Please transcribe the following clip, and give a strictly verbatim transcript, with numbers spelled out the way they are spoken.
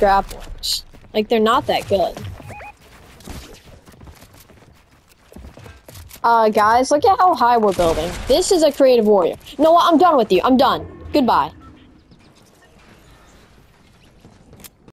grapplers. Like, they're not that good. Uh, guys, look at how high we're building. This is a creative warrior. No, I'm done with you. I'm done. Goodbye.